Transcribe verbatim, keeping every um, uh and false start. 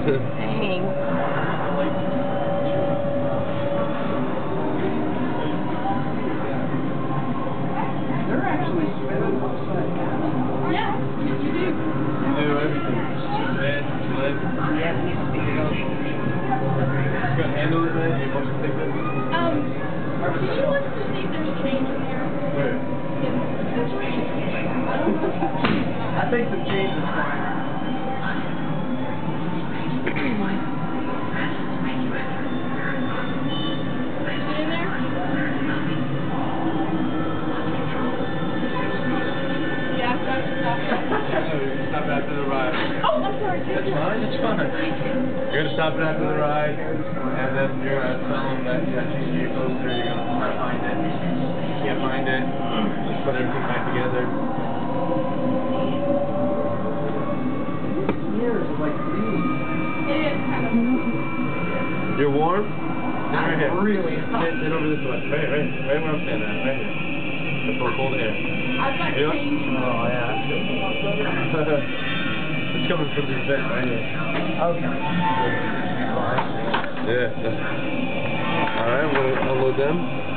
They're actually spinning upside down. Yeah, you do. You do everything. Bed, leg. Yeah, we used to be good. You got handle it, man? You want to take this? Um, do you want to see if there's change in there? Where? I think the change is fine. Stop after the ride. Oh, I'm sorry. That's fine, that's fine. You're gonna stop it after the ride, and then you're gonna tell them that you actually see your poster, you're gonna try to find it. You can't find it, let's put everything back together. Here is like green. It is kind of. You're warm? Sit right here. Really hot. Sit, sit over this way. Right, right, right where I'm standing at, right here. That's for cold air. I've got You know? change. Oh, yeah. It's coming from this vent right here. Okay. Yeah. Alright, I'm gonna unload them.